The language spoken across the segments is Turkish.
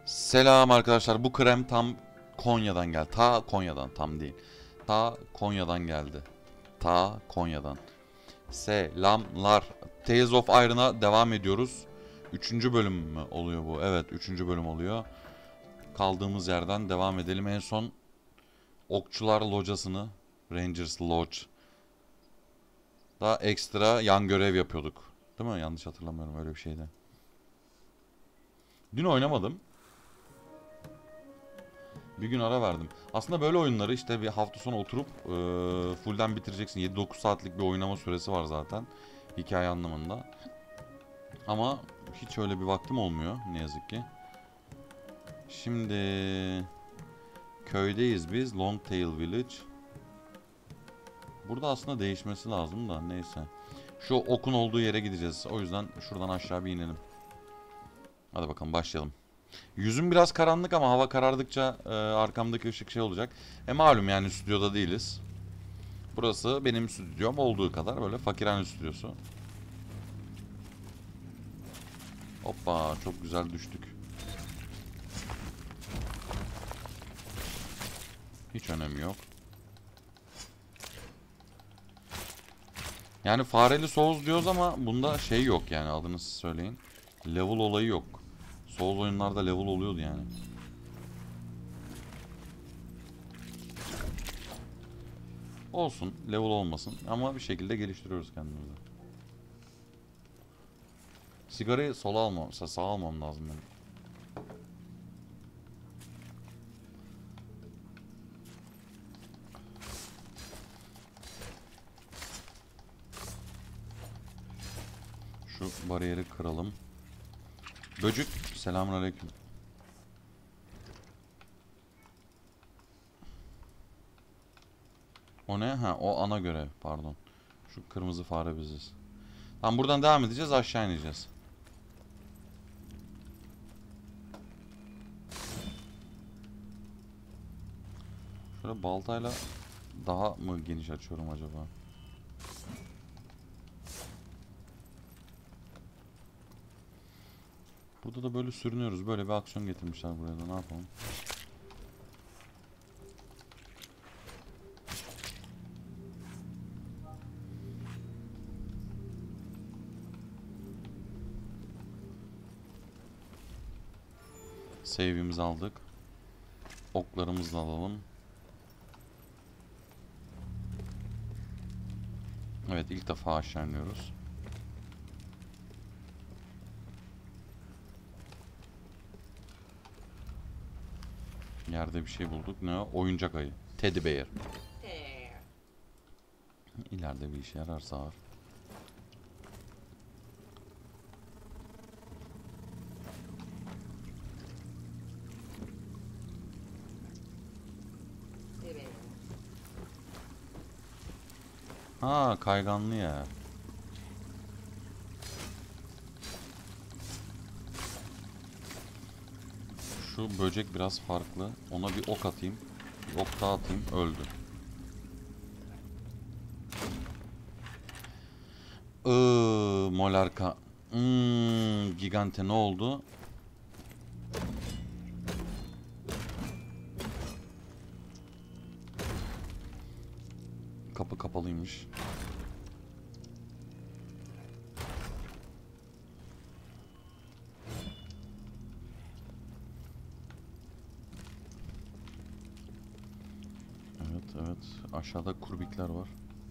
Selam arkadaşlar. Bu krem tam Konya'dan geldi. Ta Konya'dan, tam değil. Ta Konya'dan geldi. Ta Konya'dan. Selamlar. Tales of Iron'a devam ediyoruz. Üçüncü bölüm mü oluyor bu? Evet, üçüncü bölüm oluyor. Kaldığımız yerden devam edelim. En son Okçular Locası'nı, Rangers Lodge da ekstra yan görev yapıyorduk. Değil mi? Yanlış hatırlamıyorum, öyle bir şeydi. Dün oynamadım. Bir gün ara verdim. Aslında böyle oyunları işte bir hafta sonu oturup full'den bitireceksin. 7-9 saatlik bir oynama süresi var zaten. Hikaye anlamında. Ama hiç öyle bir vaktim olmuyor ne yazık ki. Şimdi köydeyiz biz. Longtail Village. Burada aslında değişmesi lazım da neyse. Şu okun olduğu yere gideceğiz. O yüzden şuradan aşağı bir inelim. Hadi bakalım başlayalım. Yüzüm biraz karanlık ama hava karardıkça arkamdaki ışık şey olacak. Malum yani stüdyoda değiliz. Burası benim stüdyom olduğu kadar böyle fakirhane stüdyosu. Hoppa, çok güzel düştük. Hiç önemi yok. Yani fareli Souls diyoruz ama bunda şey yok yani, adını siz söyleyin. Level olayı yok. Souls oyunlarda level oluyordu yani. Olsun, level olmasın ama bir şekilde geliştiriyoruz kendimizi. Sigarayı sola almam, sağa almam lazım benim. Şu bariyeri kıralım. Böcük, selamünaleyküm. O ne? Ha, o ana görev, pardon. Şu kırmızı fare biziz. Tamam, buradan devam edeceğiz, aşağı ineceğiz. Şöyle baltayla daha mı geniş açıyorum acaba? Burada da böyle sürünüyoruz. Böyle bir aksiyon getirmişler buraya da. Ne yapalım? Save'imizi aldık. Oklarımızı da alalım. Evet, ilk defa aşağı iniyoruz. Yerde bir şey bulduk. Ne o? Oyuncak ayı. Teddy Bear. İleride bir işe yararsa var. Ha, kayganlı yer. Şu böcek biraz farklı. Ona bir ok atayım. Bir ok daha atayım. Öldü. Molarka. Gigante ne oldu? Kapı kapalıymış. Evet. Aşağıda kurbikler var.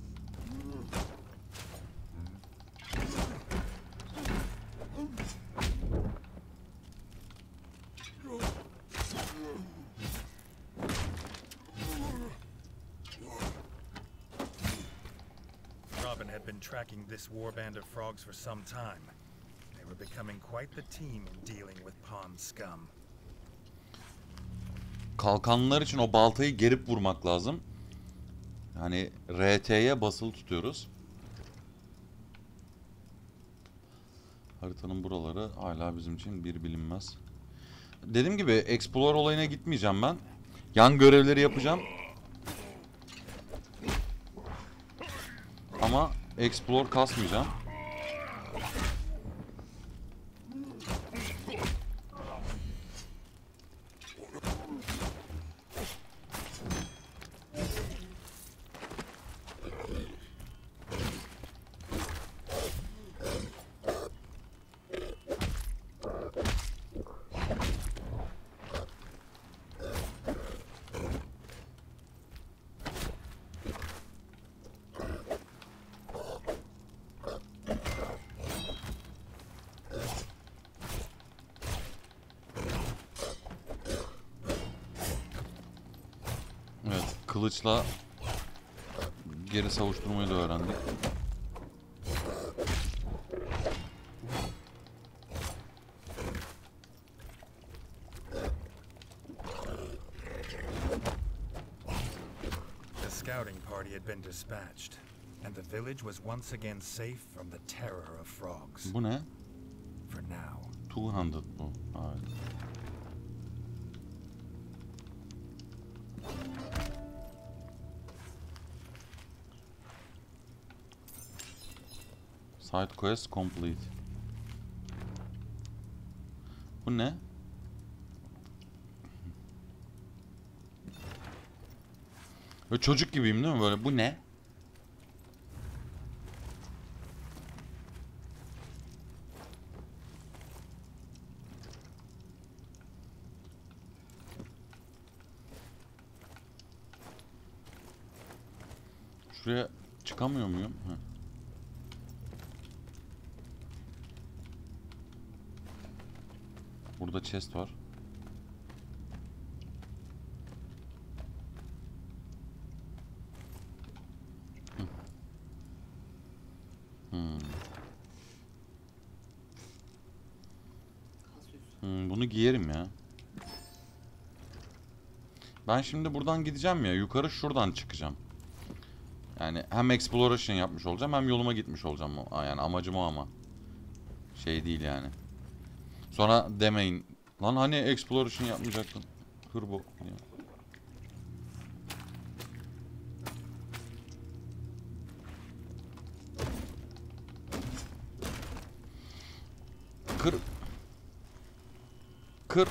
Robin had been tracking this warband of frogs for some time. They were becoming quite the team in dealing with pond scum. Kalkanlar için o baltayı gerip vurmak lazım. Yani RT'ye basılı tutuyoruz. Haritanın buraları hala bizim için bir bilinmez. Dediğim gibi Explore olayına gitmeyeceğim ben. Yan görevleri yapacağım. Ama Explore kasmayacağım. kılıçla geri savuşturmayı da öğrendik. The scouting party had been dispatched, and the village was once again safe from the terror of frogs. Bu ne? For now. 200 bu. Evet. Side quest complete. Bu ne? Böyle çocuk gibiyim değil mi böyle? Bu ne? Şuraya çıkamıyor muyum? Heh. Burada chest var. Bunu giyerim ya. Ben şimdi buradan gideceğim ya. Yukarı şuradan çıkacağım. Yani hem exploration yapmış olacağım hem yoluma gitmiş olacağım. Yani amacım o ama. Şey değil yani. Sonra demeyin. Lan hani exploration yapmayacaktın. Hırbo. Kır. Kır.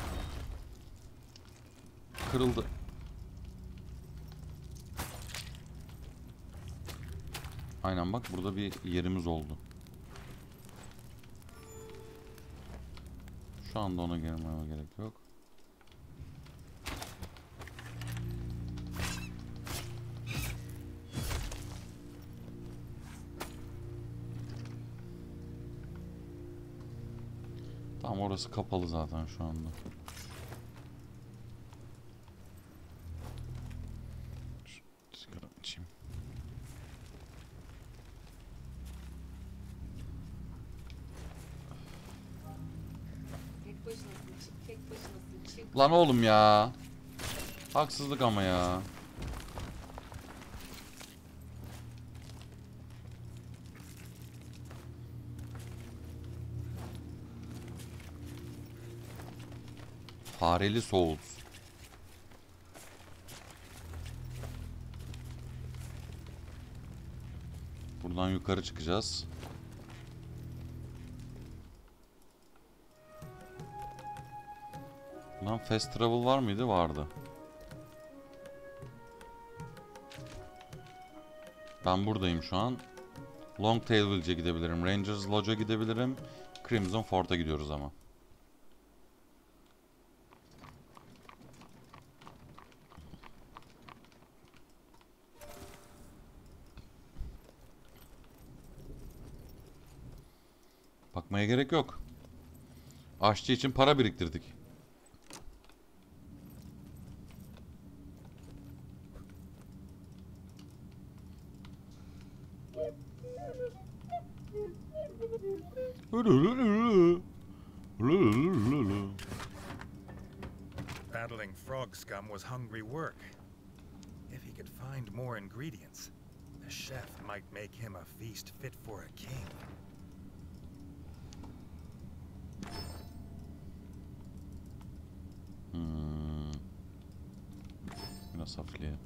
Kırıldı. Aynen bak burada bir yerimiz oldu. Şu anda ona girmeme gerek yok. Tamam orası kapalı zaten şu anda. Sigara içeyim. Tek başınasın, çık, tek başınasın, çık. Lan oğlum ya. Haksızlık ama ya. Fareli Souls. Buradan yukarı çıkacağız. Buradan fast travel var mıydı? Vardı. Ben buradayım şu an. Longtail Village'e gidebilirim. Rangers Lodge'a gidebilirim. Crimson Fort'a gidiyoruz ama. Bakmaya gerek yok. Aşçı için para biriktirdik. Battling frog scum was hungry work. If he could find more ingredients, the chef might make him a feast fit for a king. Biraz hafifleyelim.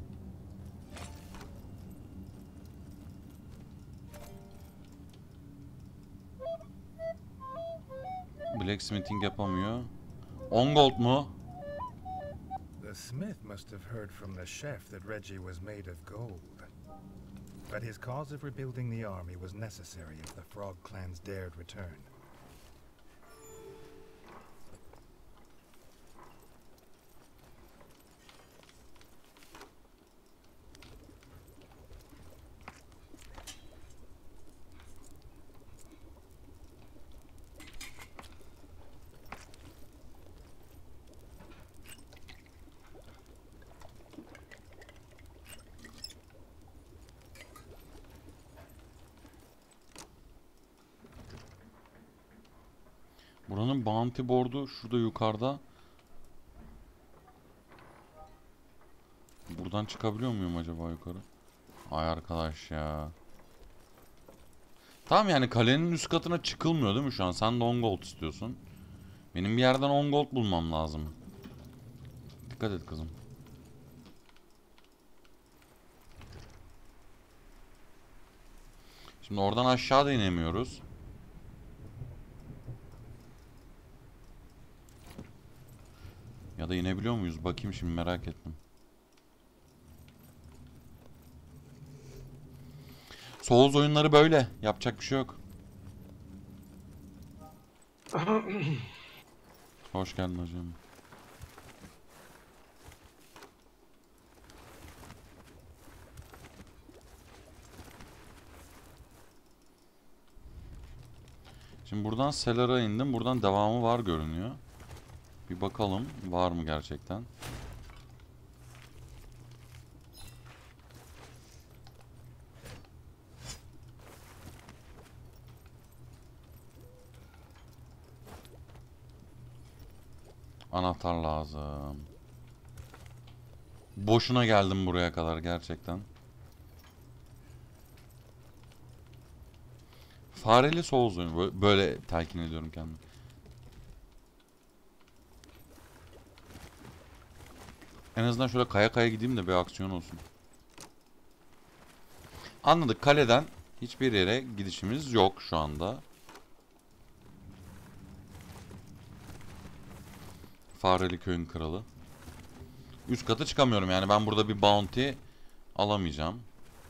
Blacksmithing yapamıyor. 10 gold mu? The smith must have heard from the chef that Reggie was made of gold. But his cause of rebuilding the army was necessary if the frog clans dared return. Bunların bounty board'u şurada yukarıda. Buradan çıkabiliyor muyum acaba yukarı? Ay arkadaş ya. Tamam yani kalenin üst katına çıkılmıyor değil mi şu an? Sen de 10 gold istiyorsun. Benim bir yerden 10 gold bulmam lazım. Dikkat et kızım. Şimdi oradan aşağı da inemiyoruz. Ya da inebiliyor muyuz? Bakayım şimdi, merak ettim. Souls oyunları böyle. Yapacak bir şey yok. Hoş geldin hocam. Şimdi buradan Cellar'a indim. Buradan devamı var görünüyor. Bir bakalım var mı gerçekten. Anahtar lazım. Boşuna geldim buraya kadar gerçekten. Fareli Souls oyunu. Böyle telkin ediyorum kendimi. En azından şöyle kaya kaya gideyim de bir aksiyon olsun. Anladık. Kaleden hiçbir yere gidişimiz yok şu anda. Fareli köyün kralı. Üst kata çıkamıyorum yani, ben burada bir bounty alamayacağım.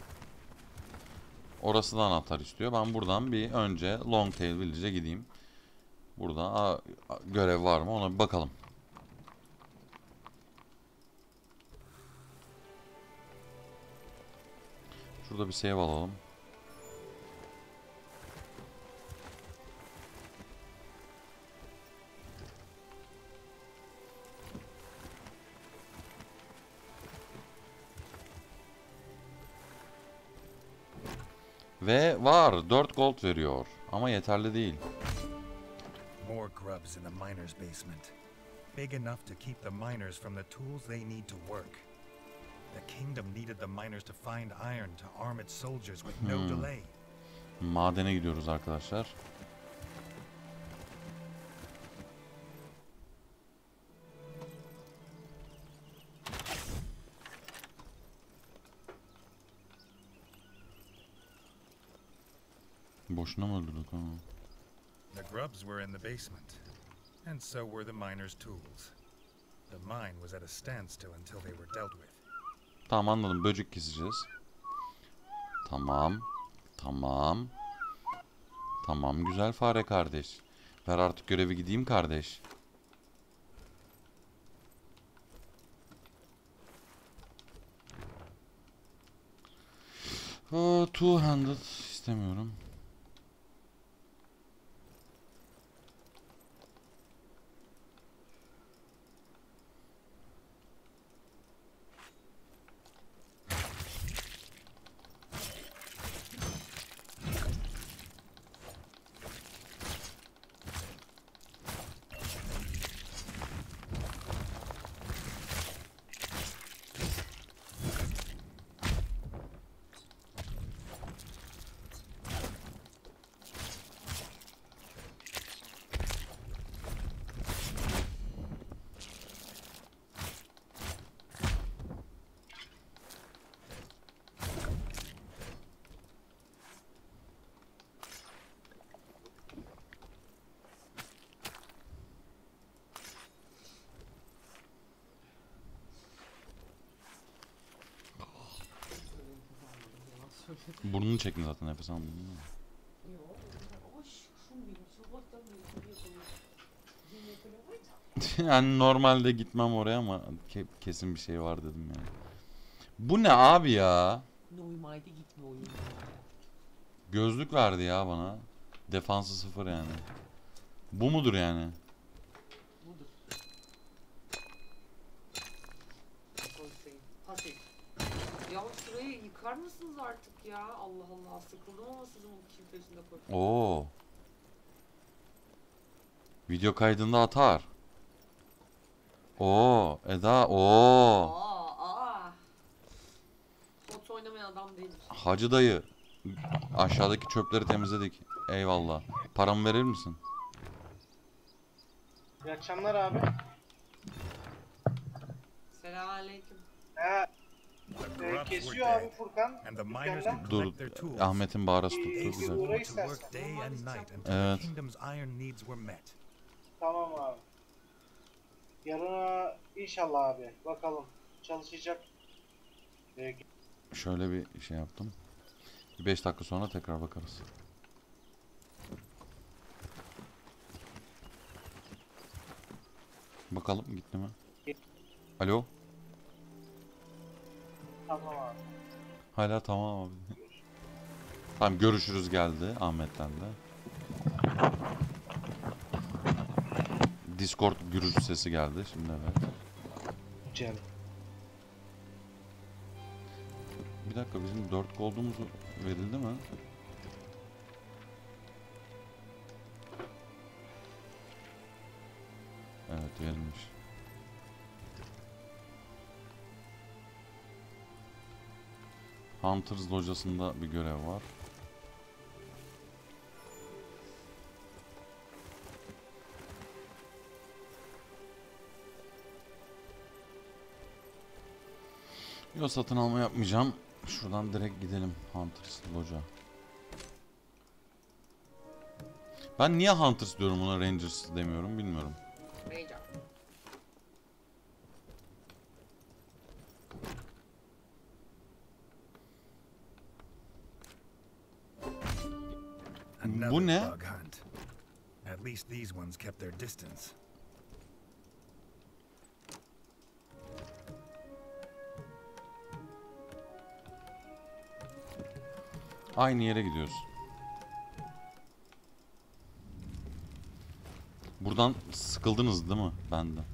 Orası da anahtar istiyor. Ben buradan bir önce Longtail Village'e gideyim. Burada görev var mı ona bir bakalım. Şurada bir save alalım. Ve var 4 gold veriyor ama yeterli değil. More grubs in the miners' basement. Big enough to keep the miners from the tools they need to work. The kingdom needed the miners to find iron to arm its soldiers with no delay. Madene gidiyoruz arkadaşlar. Boşuna mı öldürdük ha? The grubs were in the basement, and so were the miners' tools. The mine was at a standstill until they were dealt with. Tamam, anladım. Böcek keseceğiz. Tamam. Tamam. Tamam güzel fare kardeş. Ver artık görevi, gideyim kardeş. Two-handed istemiyorum. Burnunu çektin zaten, nefes almadın değil mi? Yani normalde gitmem oraya ama kesin bir şey var dedim yani. Bu ne abi ya? Normalde gitme oyunu. Gözlük verdi ya bana. Defansı 0 yani. Bu mudur yani? Budur. Pasif. Ya şurayı yıkar mısınız artık ya? Allah Allah, sıkıldım ama sizin o kim peşinde koşuyor. Oo. Video kaydında atar. Oo Eda oo. Aa. Hot oynamayan adam değildir. Hacı dayı. Aşağıdaki çöpleri temizledik. Eyvallah. Paramı verir misin? İyi akşamlar abi. Selamünaleyküm. He, The grubs were kesiyor abi dead, Furkan. and the miners Dükkandan. could Dur. collect their tools. Ahmet'in bağırası tuttu. İyi, Güzel. iyi. Go to work day and night until Evet. the kingdom's iron needs were met. Tamam abi. Yarına inşallah abi. Bakalım. Çalışacak. Şöyle bir şey yaptım. 5 dakika sonra tekrar bakarız. Bakalım gitti mi? Alo? Tamam abi. Hala tamam abi. Tamam görüşürüz geldi Ahmet'ten de. Discord gürültü sesi geldi şimdi evet. Cem. Bir dakika bizim 4 gold'umuz verildi mi? Evet verilmiş. Hunters locasında bir görev var. Yok satın alma yapmayacağım. Şuradan direkt gidelim Hunters Loca. Ben niye Hunters diyorum ona Rangers demiyorum bilmiyorum. Ranger. Another ne? bug hunt. At least these ones kept their distance. Aynı yere gidiyoruz. Buradan sıkıldınız değil mi? Ben de.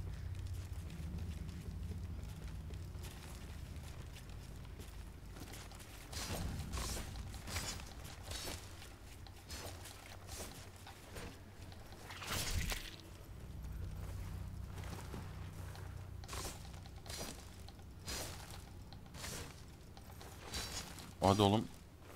Hadi oğlum.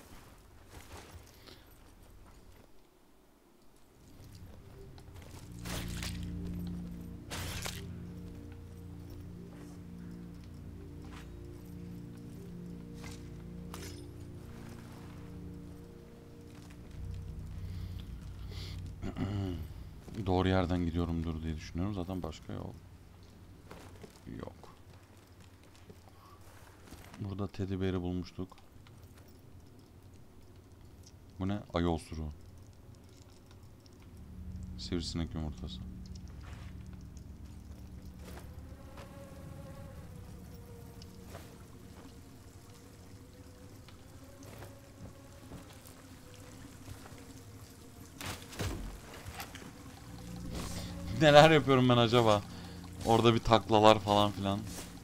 Doğru yerden gidiyorumdur diye düşünüyorum. Zaten başka yol yok. Burada teddy bear'i bulmuştuk. Bu ne? Ayı osuruğu. Sivrisinek yumurtası. Neler yapıyorum ben acaba? Orada bir taklalar falan filan.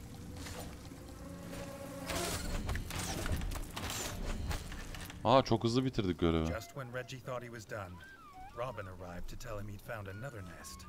Aa çok hızlı bitirdik görevi. Just when Reggie thought he was done, Robin arrived to tell him he'd found another nest.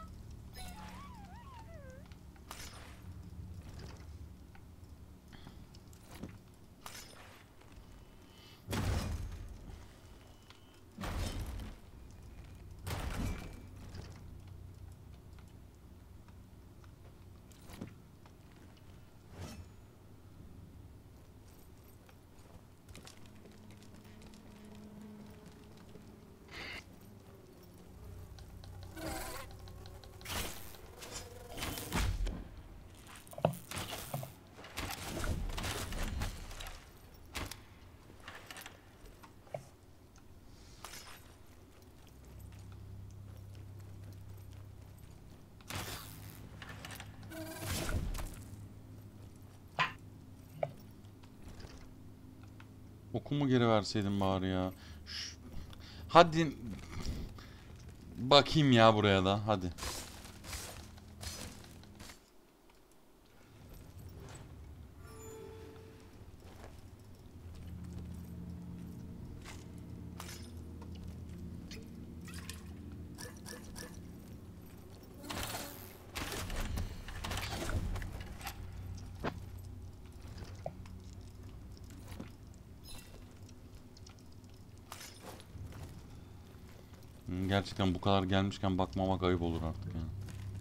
Okumu geri verseydin bari ya. Hadi. Bakayım ya buraya da. Hadi. Gerçekten bu kadar gelmişken bakmamak ayıp olur artık yani.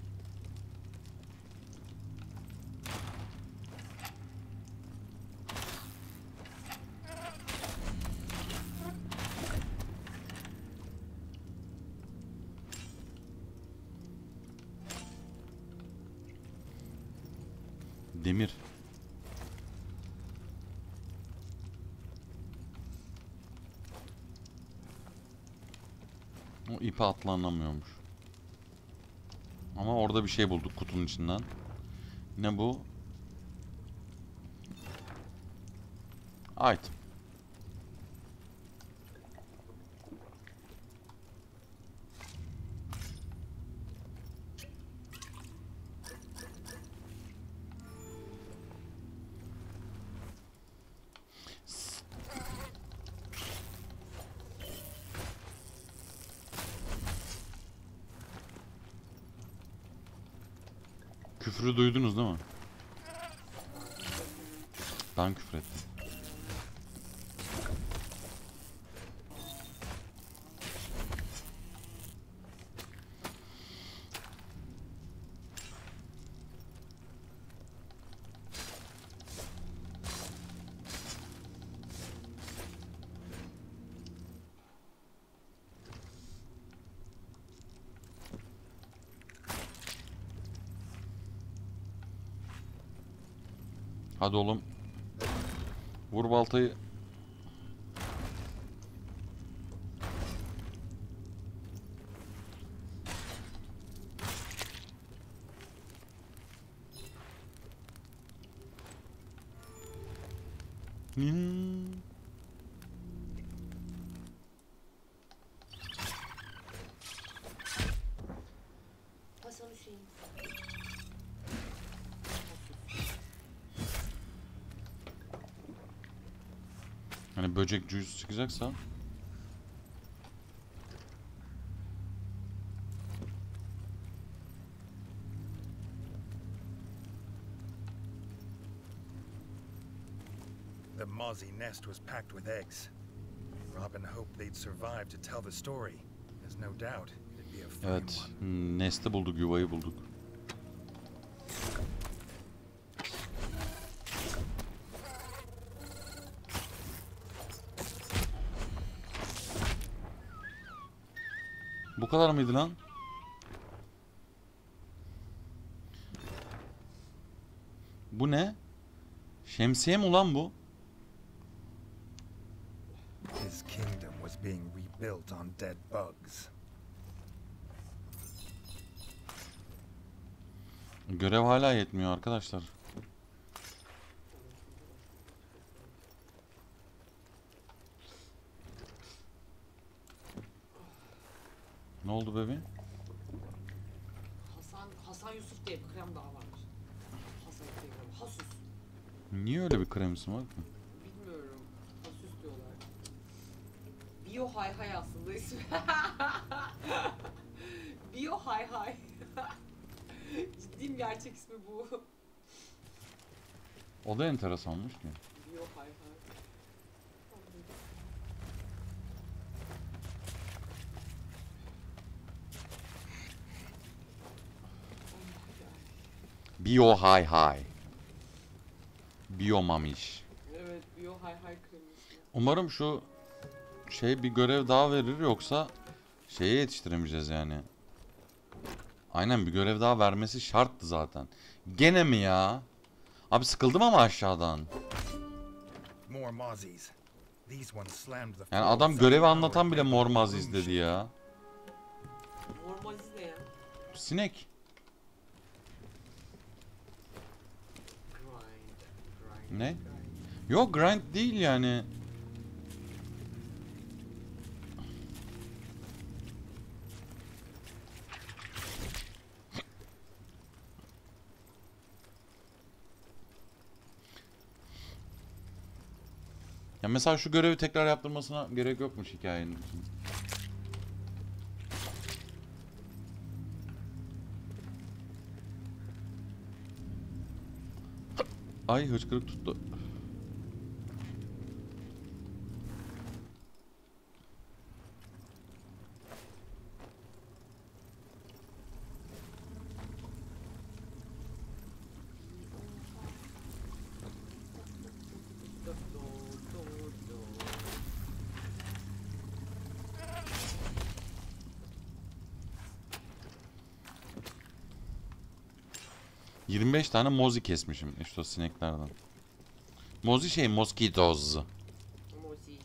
Demir. O ipe atlanamıyormuş. Ama orada bir şey bulduk kutunun içinden. Ne bu? Item. Küfrü duydunuz değil mi? Ben küfür ettim. Hadi oğlum. Vur baltayı. Hasan Hüseyin. Hani böcek juice çıkacaksa. The Mozzie nest was packed with eggs. Robin hoped they'd survive to tell the story. There's no doubt it'd be a fine Evet. one. Nesti bulduk, yuvayı bulduk. Bu kadar mıydı lan? Bu ne? Şemsiye mi ulan bu? His kingdom was being rebuilt on dead bugs. Görev hala yetmiyor arkadaşlar. Ne oldu bebeğim? Hasan Yusuf diye bir krem daha varmış. Hasan diye bir krem. Hasus. Niye öyle bir kremsi var ki? Bilmiyorum. Hasus diyorlar. Bio hay hay aslında ismi. Bio hay hay. Ciddiyim, gerçek ismi bu. O da enteresanmış ki. Bio hay hay. Bio hay hay. Bio mamiş. Evet, bio hay hay kremi ismi. Umarım şu şey bir görev daha verir, yoksa şeye yetiştiremeyeceğiz yani. Aynen, bir görev daha vermesi şarttı zaten. Gene mi ya? Abi sıkıldım ama aşağıdan. More Mozzies. These ones slammed the Yani floor adam with görevi such anlatan power bile they mor made maziz boom dedi shake. ya. Normaliz ne ya? Sinek. Grind. Ne? Grind. Yok, grind değil yani. Ya mesela şu görevi tekrar yaptırmasına gerek yokmuş hikayenin için. Ay, hıçkırık tuttu. 25 tane mozi kesmişim işte o sineklerden. Mozi şey mosquitoes. Mozi.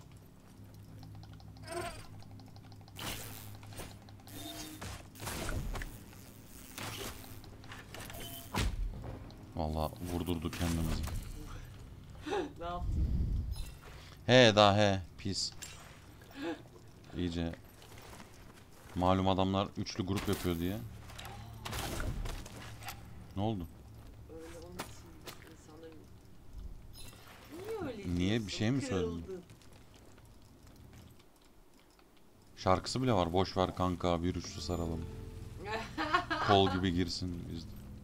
Vallahi vurdurduk kendimizi. Ne yaptın? He daha he pis. İyice. Malum adamlar üçlü grup yapıyor diye. Ne oldu? Öyle onun için insanların... Niye öyle Niye? diyorsun? Bir şey mi söyledin? Kırıldı. Şarkısı bile var. Boş ver kanka bir üçlü saralım. Kol gibi girsin. Biz...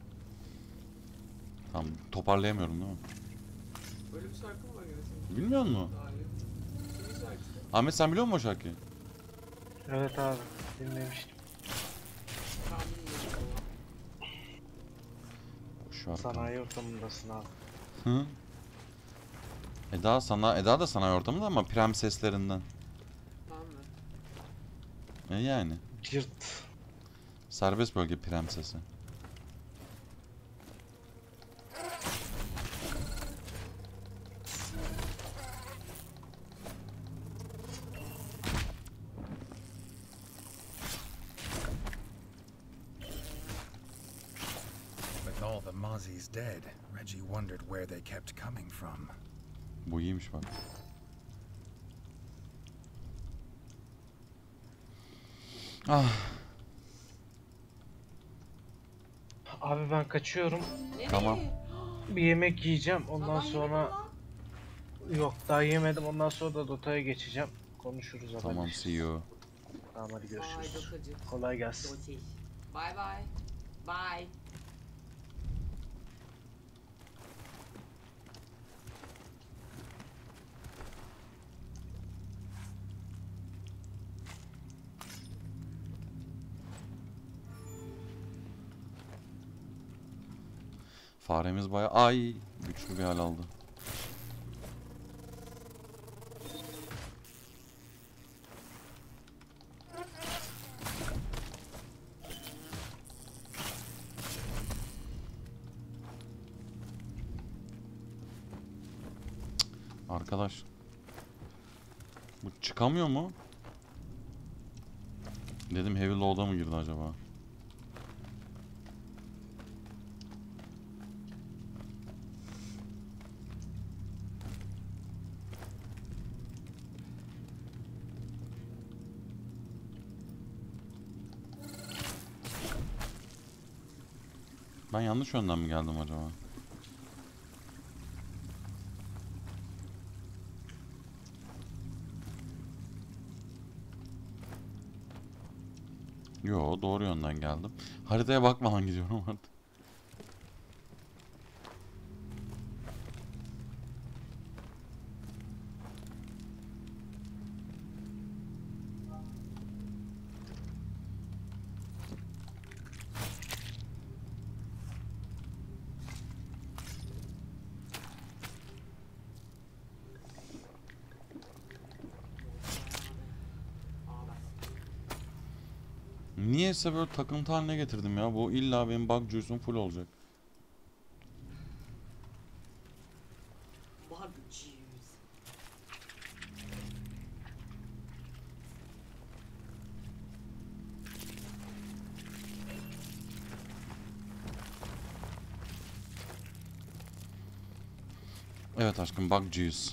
Tamam toparlayamıyorum değil mi? Öyle bir şarkı mı var gerçekten? Bilmiyor musun? Hayır. Kimin şarkısı? Ahmet sen biliyor musun o şarkıyı? Evet abi. Dinlemiştim. Tahmin ediyorum. Boş ver kanka. Sanayi ortamındasın abi. Hı? Eda da sanayi ortamında ama prenseslerinden. Tamam mı? Yani. Cırt. Serbest bölge prensesi. With all the Mozzies dead, Reggie wondered where they kept coming from. Bu iyiymiş bak. Ah, Abi ben kaçıyorum. Nereye? Tamam. Bir yemek yiyeceğim. Ondan Sabah sonra... yemedim lan. Yok daha yemedim. Ondan sonra da Dota'ya geçeceğim. Konuşuruz tamam see haberleşiriz. you. Tamam hadi Vay görüşürüz. dokacı. Kolay gelsin. Doçiş. Bye bye. Bye. Faremiz bayağı ay güçlü bir hal aldı. Arkadaş. Bu çıkamıyor mu? Dedim Heavy Load'a mı girdi acaba? Ben yanlış yönden mi geldim acaba? Yo doğru yönden geldim. Haritaya bakmadan gidiyorum artık. Niyeyse böyle takıntı haline getirdim ya. Bu illa benim bug juice'um full olacak. Bug juice. Evet aşkım bug juice.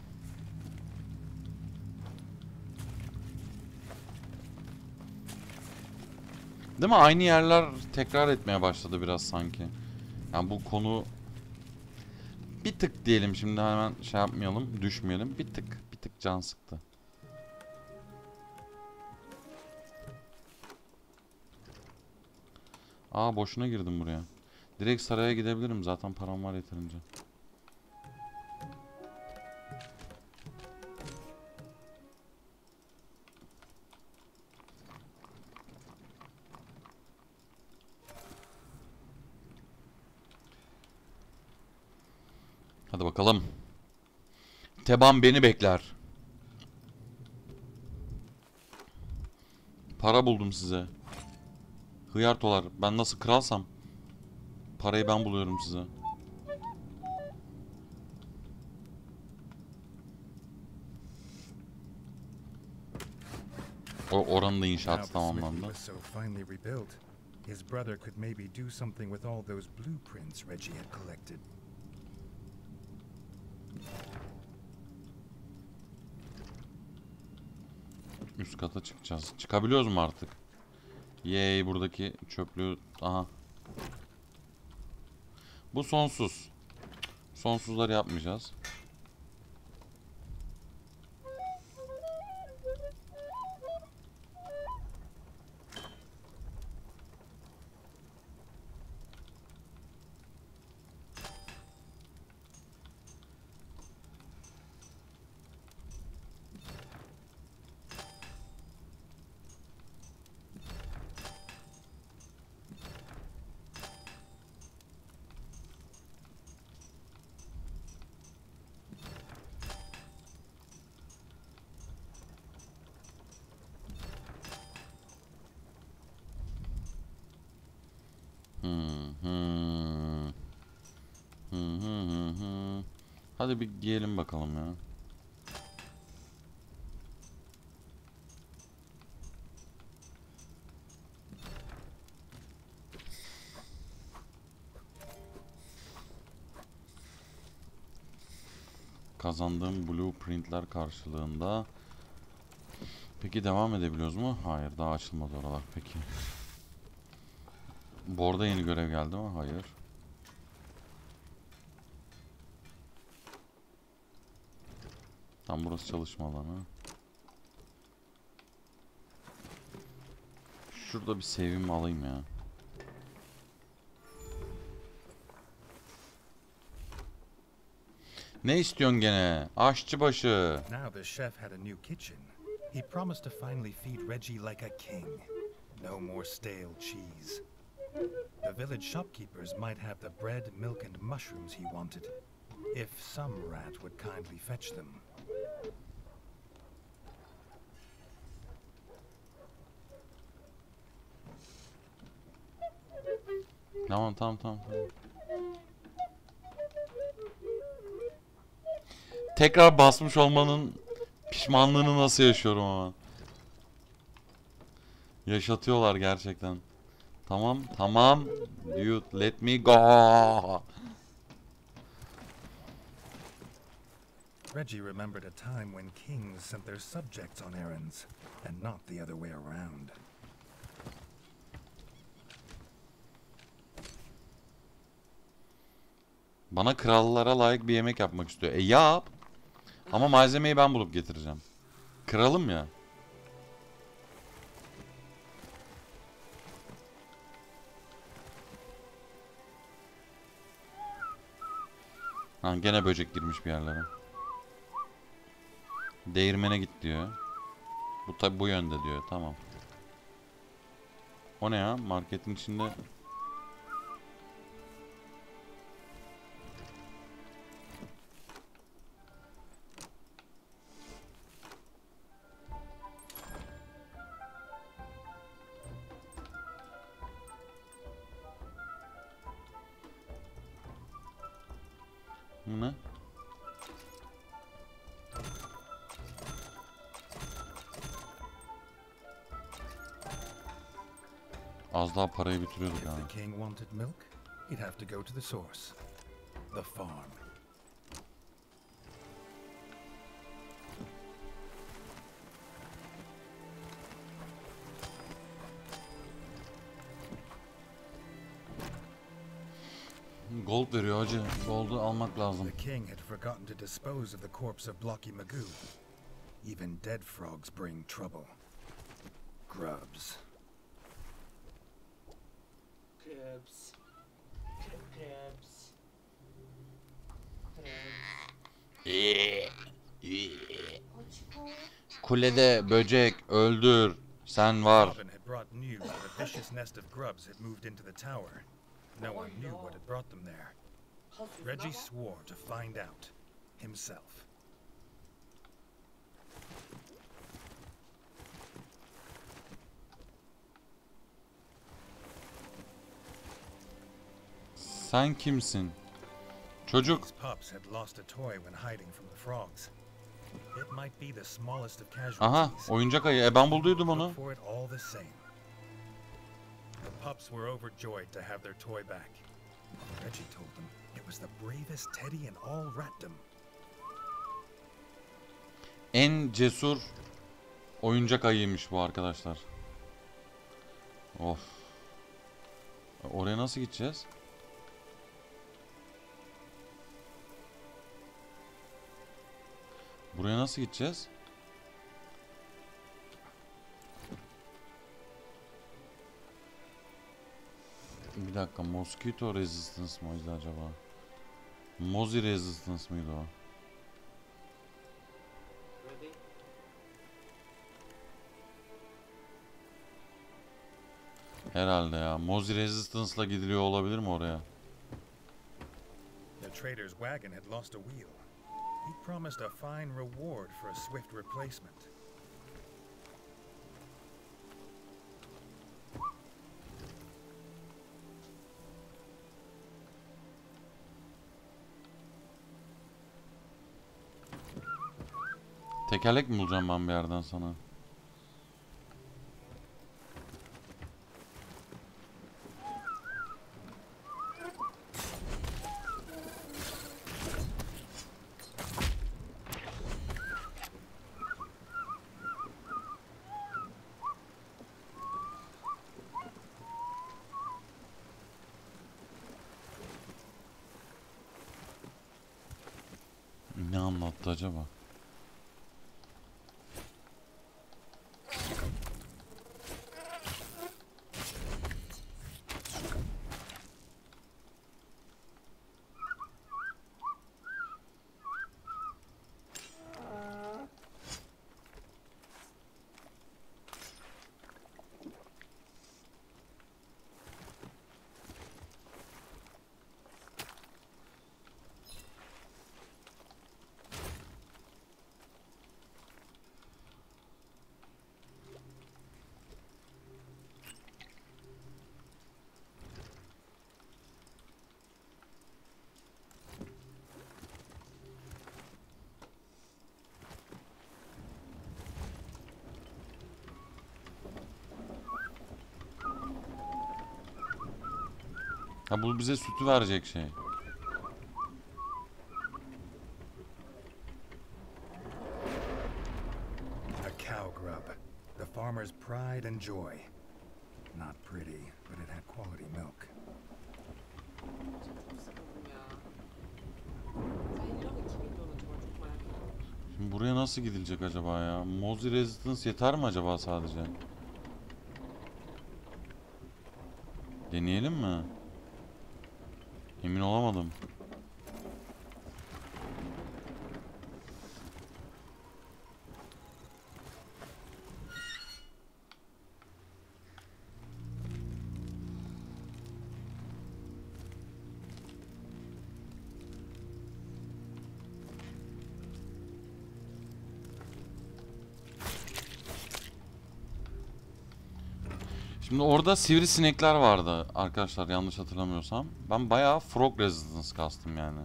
Değil mi? Aynı yerler tekrar etmeye başladı biraz sanki. Yani bu konu bir tık diyelim şimdi hemen şey yapmayalım, düşmeyelim. Bir tık can sıktı. Aa boşuna girdim buraya. Direkt saraya gidebilirim zaten param var yeterince. Hadi bakalım. Teban beni bekler. Para buldum size. Hıyartolar. Ben nasıl kralsam Parayı ben buluyorum size. Oranın da Now inşaatı the smithy tamamlandı. was so finely rebuilt, his brother could maybe do something with all those blueprints Reggie had collected. Üst kata çıkacağız. Çıkabiliyoruz mu artık? Yey, buradaki çöplüğü. Aha. Bu sonsuz. Sonsuzları yapmayacağız. Hadi bir giyelim bakalım ya. Kazandığım blueprintler karşılığında. Peki devam edebiliyoruz mu? Hayır, daha açılmadı oralar. Peki. Borda yeni görev geldi mi? Hayır. Tam burası çalışma alanı. Şurada bir sevim alayım ya. Ne istiyorsun gene? Aşçıbaşı. Now the chef had a new kitchen. He promised to finally feed Reggie like a king. No more stale cheese. The village shopkeepers might have the bread, milk, and mushrooms he wanted. If some rat would kindly fetch them. Tamam. Tekrar basmış olmanın pişmanlığını nasıl yaşıyorum ama. Yaşatıyorlar gerçekten. Tamam. Dude, let me go. Reggie remembered a time when kings sent their subjects on errands, and not the other way around. Bana krallara layık bir yemek yapmak istiyor. Yap. Ama malzemeyi ben bulup getireceğim. Kralım ya. Ha, gene böcek girmiş bir yerlere. Değirmene git diyor. Bu tabi bu yönde diyor. Tamam. O ne ya? Marketin içinde. Bu ne? Az daha parayı bitiriyorduk If yani. the king wanted milk, he'd have to go to the source. The farm. Gold veriyor hacı. Gold'u almak lazım. The king had forgotten to dispose of the corpse of Blocky Magoo. Even dead frogs bring trouble. Grubs. Krebs. Krebs. Kulede böcek öldür. Sen var. Robin had brought news that a vicious nest of grubs had moved into the tower. No one knew what had brought them there. Reggie swore to find out himself. Sen kimsin? Çocuk. These pups had lost a toy when hiding from the frogs. It might be the smallest of Aha, casualties. oyuncak ayı. Ben bulduydum onu. Look for it all the same. The pups were overjoyed to have their toy back. Reggie told them it was the bravest teddy in all Ratdom. En cesur oyuncak ayıymış bu arkadaşlar. Of. Oraya nasıl gideceğiz? Buraya nasıl gideceğiz? Bir dakika, mosquito resistance mıydı acaba? Mozi resistance mıydı o? Ready? Herhalde ya. Mozi resistance'la gidiliyor olabilir mi oraya? The trader's wagon had lost a wheel. He promised a fine reward for a swift replacement. Tekerlek mi bulacağım ben bir yerden sana? Ne anlattı acaba? Ha, bu bize sütü verecek şey. A cow grub. The farmer's pride and joy. Not pretty, but it had quality milk. Çok sıkıldım ya. Sen lira mı 2000 dolar acaba, çok merak ediyorum. Şimdi buraya nasıl gidilecek acaba ya? Mozi resistance yeter mi acaba sadece? Deneyelim mi? Emin olamadım. Şimdi orada sivrisinekler vardı arkadaşlar, yanlış hatırlamıyorsam. Ben bayağı frog resistance kastım yani.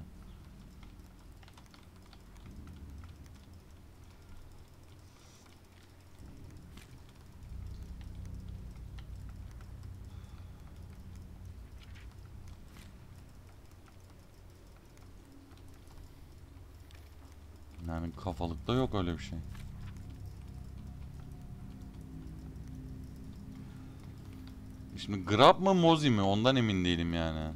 Yani kafalıkta yok öyle bir şey. Şimdi grab mı mozi mi ondan emin değilim yani.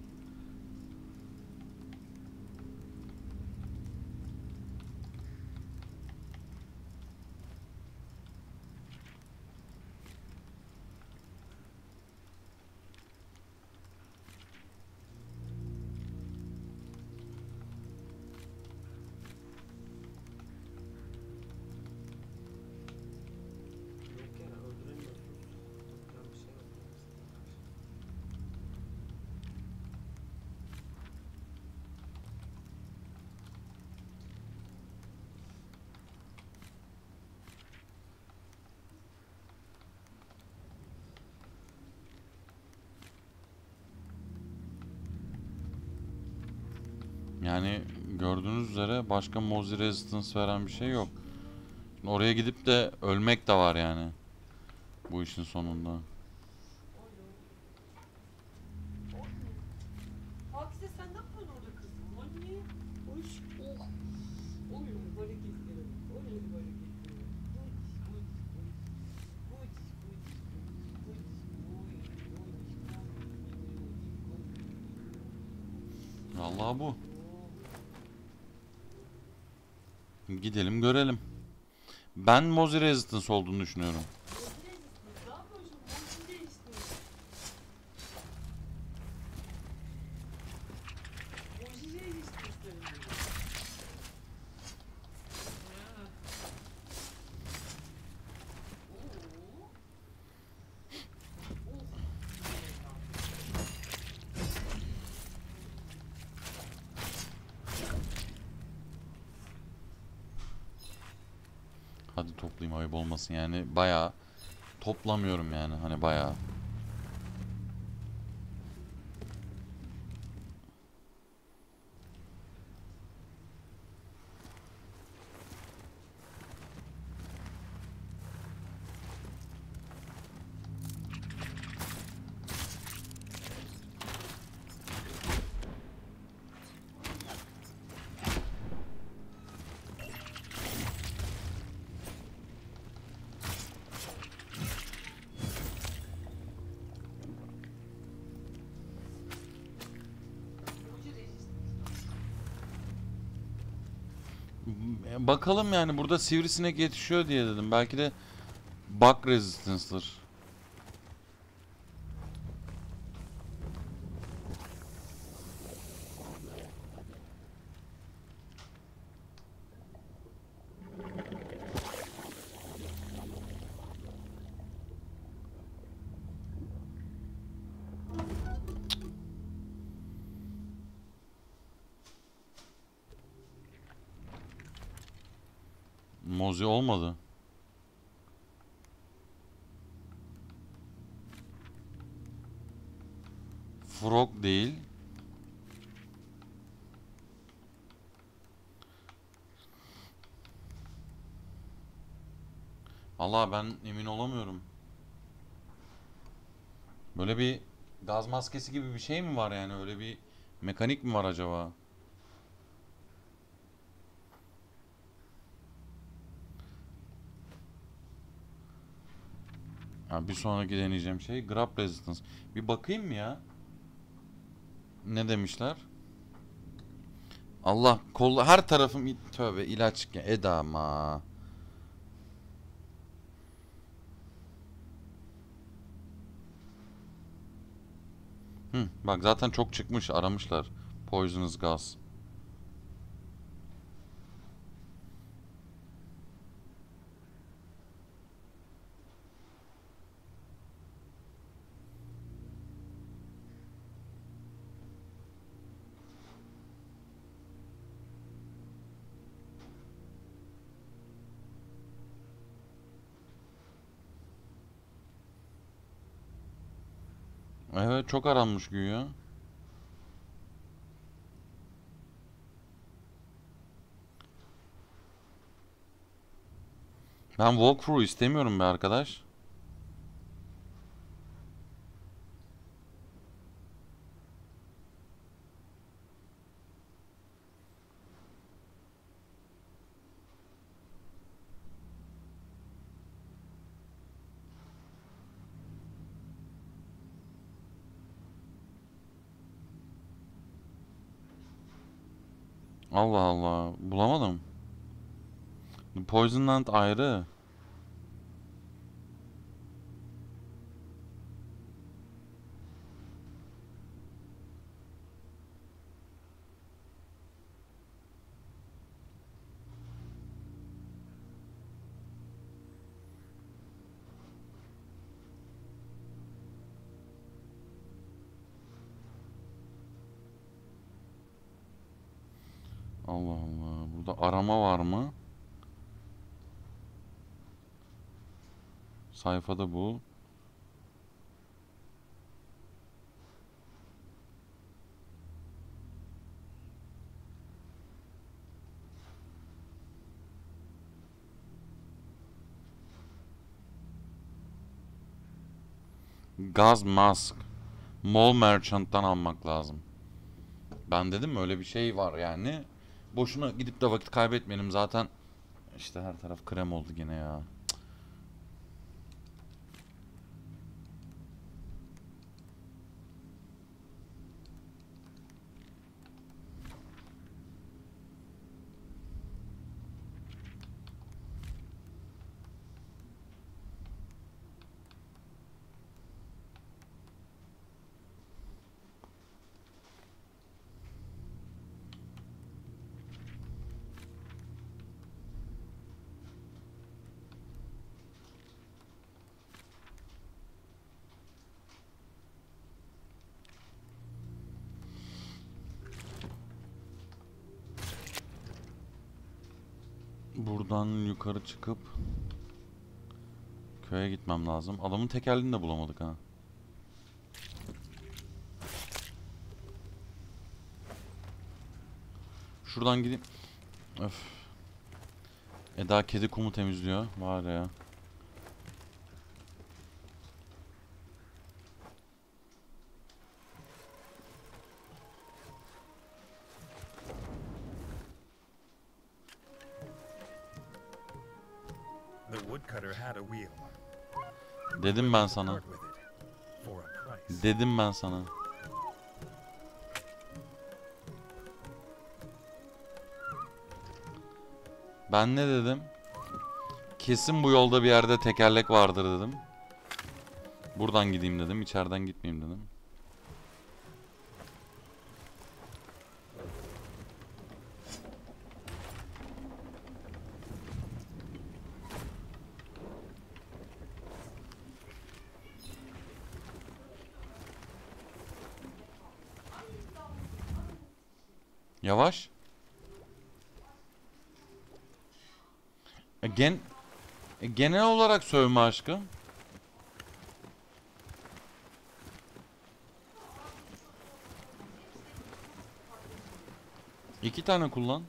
Yok yani öldüremiyorsunuz. Ben bir şey yapıyorum. Yani gördüğünüz üzere başka Mozi Resistance veren bir şey yok. Şimdi oraya gidip de ölmek de var yani. Bu işin sonunda. Pakize sen ne yapıyorsun orada kızım? Anne. Hoş. Oh. Oy böyle gezdiriyor. Oy böyle gezdiriyor. Vallahi bu. Gidelim görelim. Ben Mozi Resistance olduğunu düşünüyorum. Ne yapıyorsun? Monty değişti. Monty değişti isterim. Hadi toplayayım, ayıp olmasın yani. Bayağı toplamıyorum yani, hani bayağı. Bakalım yani, burada sivrisinek yetişiyor diye dedim. Belki de bug resistance'dır. Mozi olmadı. Frog değil. Allah, ben emin olamıyorum. Böyle bir gaz maskesi gibi bir şey mi var yani? Öyle bir mekanik mi var acaba? Ha, bir sonraki deneyeceğim şey Grab Resistance. Bir bakayım mı ya? Ne demişler? Allah, kol her tarafım tövbe ilaç ya Eda ama. Bak zaten çok çıkmış, aramışlar. Poisonous gas. Evet, çok aranmış güya. Ben walkthrough istemiyorum be arkadaş. Allah Allah, bulamadım. Poisonland ayrı. Allah Allah. Burada arama var mı? Sayfada bu. Gaz mask. Mall Merchant'tan almak lazım. Ben dedim öyle bir şey var yani. Boşuna gidip de vakit kaybetmeyelim zaten. İşte her taraf krem oldu gene ya. Buradan yukarı çıkıp köye gitmem lazım. Adamın tekerleğini de bulamadık ha. Şuradan gideyim. Öf. Eda kedi kumu temizliyor. Var ya. The woodcutter had a wheel. Dedim ben sana. Part with it for a price. Dedim ben sana. Ben ne dedim? Kesin bu yolda bir yerde tekerlek vardır dedim. Buradan gideyim dedim. İçeriden gitmeyeyim dedim. Yavaş. Genel olarak sövme aşkım. İki tane kullan.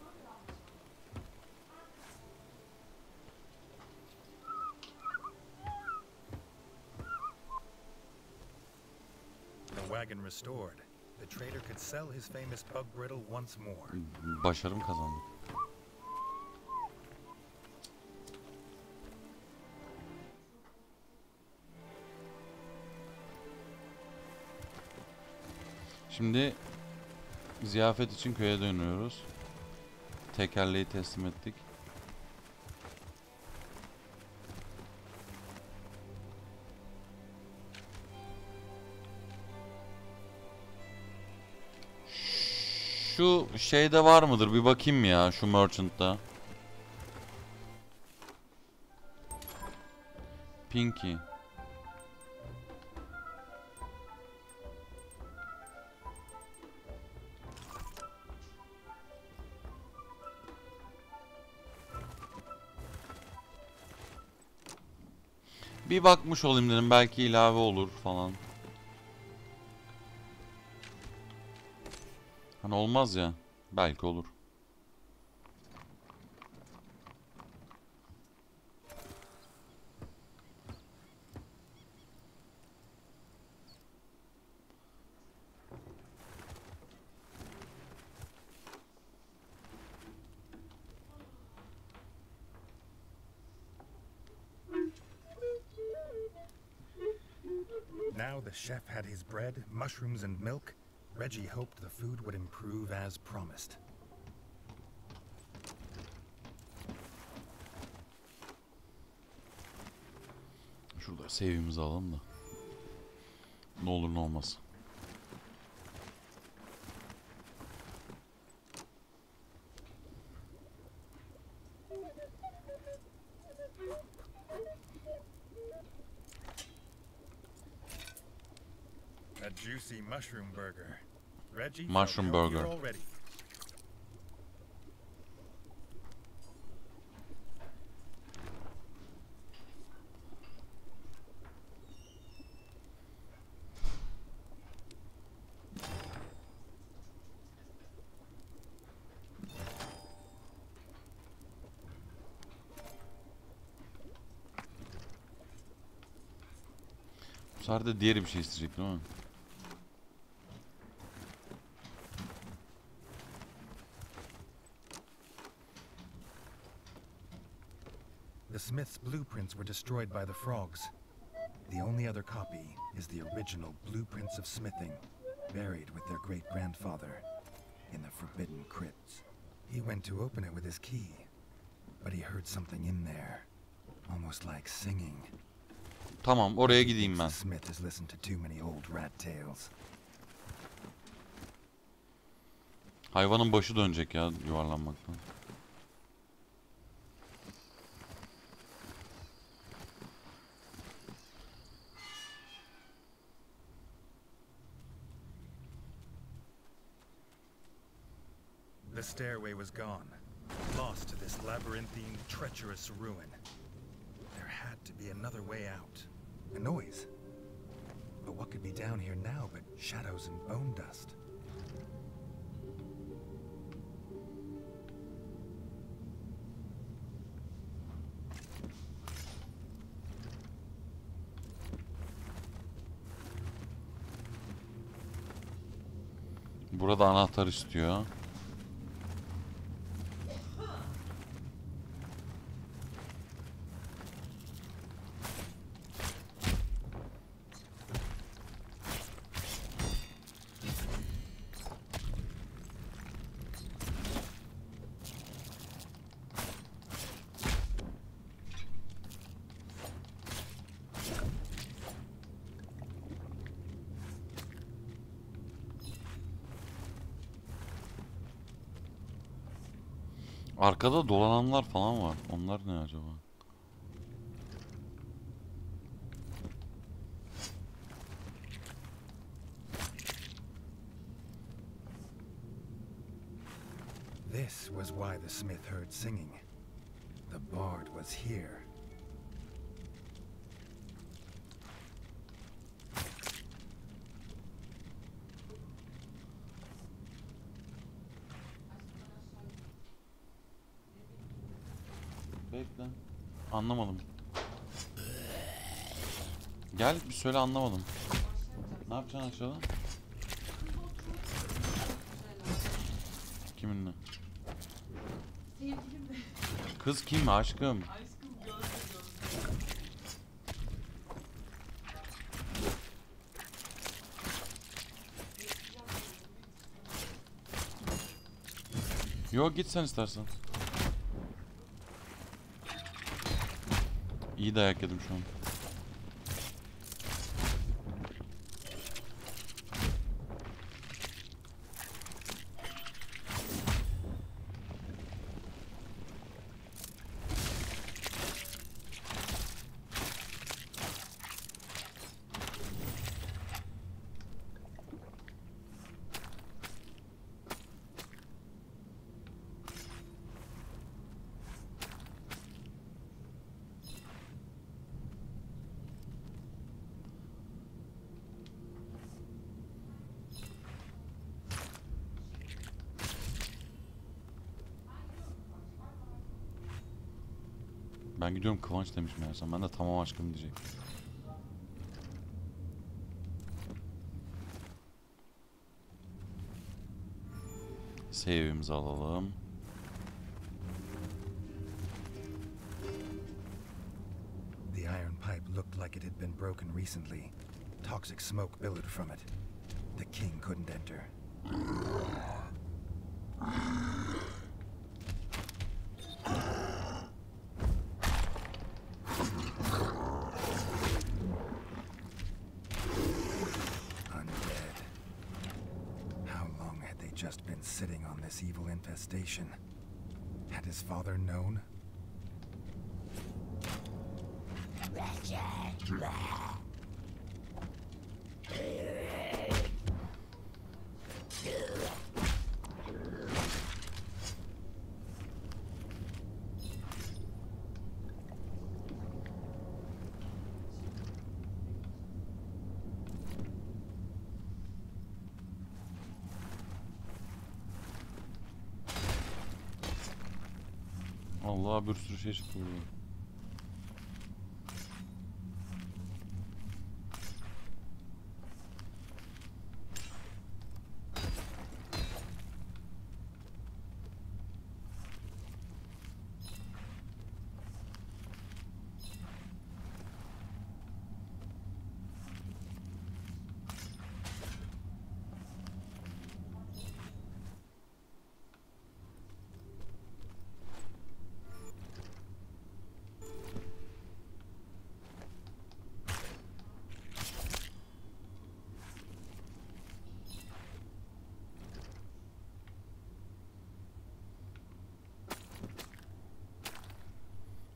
The wagon restored. The trader could sell his famous bug brittle once more. Başarım kazandım. Şimdi ziyafet için köye dönüyoruz. Tekerleği teslim ettik. Şu şeyde var mıdır? Bir bakayım ya şu merchant'ta. Pinky. Bir bakmış olayım dedim, belki ilave olur falan. Hani olmaz ya, belki olur. Now the chef had his bread, mushrooms, and milk. Reggie hoped the food would improve as promised. Şurada save'imizi alalım da. Ne olur ne olmaz. A juicy mushroom burger. Reggie, Mushroom felt healthier burger. already. Bu sefer de diğeri bir şey isteyecek değil mi? The smith's blueprints were destroyed by the frogs. The only other copy is the original blueprints of smithing, buried with their great-grandfather in the Forbidden Crypts. He went to open it with his key, but he heard something in there, almost like singing. Tamam, oraya gideyim ben. The smith has listened to too many old rat tales. Hayvanın başı dönecek ya yuvarlanmaktan. The stairway was gone, lost to this labyrinthine, treacherous ruin. There had to be another way out. A noise. But what could be down here now but shadows and bone dust? Burada anahtar istiyor. Arkada dolananlar falan var. Onlar ne acaba? This was why the smith heard singing. The bard was here. Bekle. Anlamadım. Gel bir söyle, anlamadım. Ne yapacaksın aşağıda? Kiminle? Sevgilim de. Kız kim aşkım? Aşkım gördüm. Yok, git sen istersen. İyi dayak yedim şu an. Ben gidiyorum, Kıvanç demiş meğersem. Ben de tamam aşkım diyecek. Save'imizi alalım. The iron pipe looked like it had been broken recently. Toxic smoke billowed from it. The king couldn't enter. Undead. How long had they just been sitting on this evil infestation? Had his father known? Allah, bir sürü şey çıktı burada.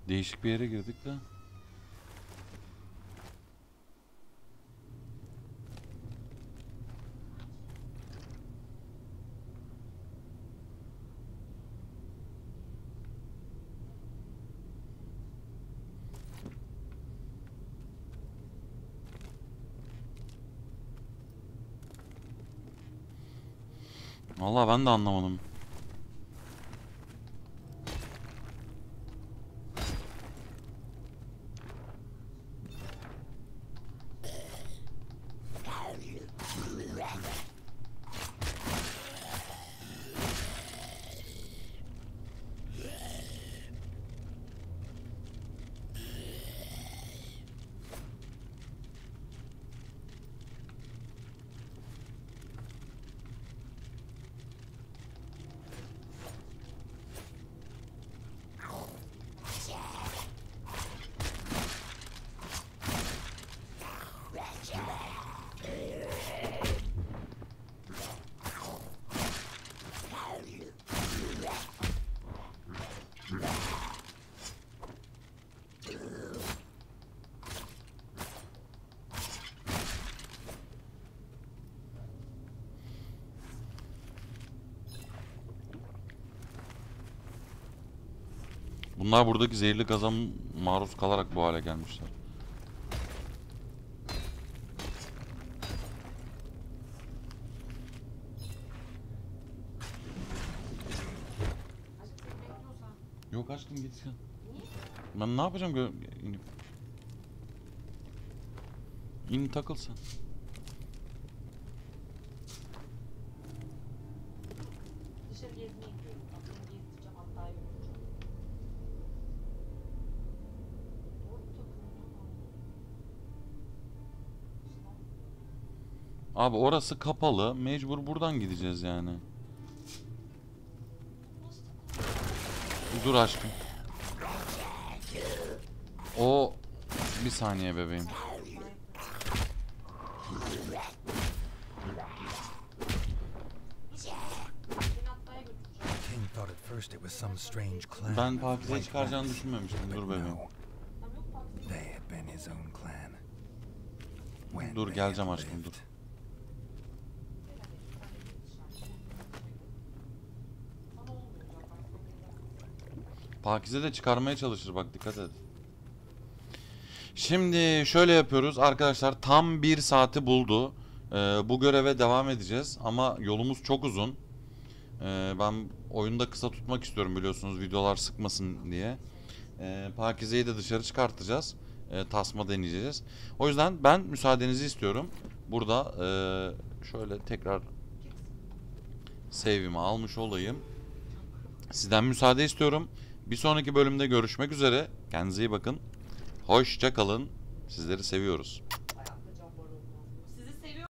Değişik bir yere girdik de. Vallahi ben de anlamadım. Bunlar buradaki zehirli gaza maruz kalarak bu hale gelmişler. Yok aşkım git sen. Ben ne yapacağım inip? İn takıl sen. Dışarı gezmeye gidiyorum. Aklımı gezdireceğim, hatta yürüyeceğim. Doğru mu takılıyorum ya? Abi orası kapalı. Mecbur buradan gideceğiz yani. Dur aşkım. O bir saniye bebeğim. The king thought at first it was some strange clan. Ben of Pakize'yi white çıkaracağını rats, düşünmemiştim. but Dur bebeğim. no, they had been his own clan. When Dur they geleceğim had aşkım dur. lived. Pakize de çıkarmaya çalışır bak dikkat et. Şimdi şöyle yapıyoruz arkadaşlar, tam 1 saati buldu. Bu göreve devam edeceğiz ama yolumuz çok uzun. Ben oyunda kısa tutmak istiyorum biliyorsunuz, videolar sıkmasın diye. Pakize'yi de dışarı çıkartacağız. Tasma deneyeceğiz. O yüzden ben müsaadenizi istiyorum. Burada şöyle tekrar save'imi almış olayım. Sizden müsaade istiyorum. Bir sonraki bölümde görüşmek üzere. Kendinize iyi bakın. Hoşça kalın. Sizleri seviyoruz.